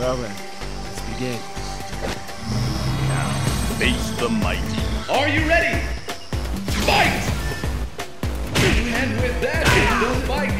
Well then, let's begin. Now, face the mighty. Are you ready? Fight! And with that, the fight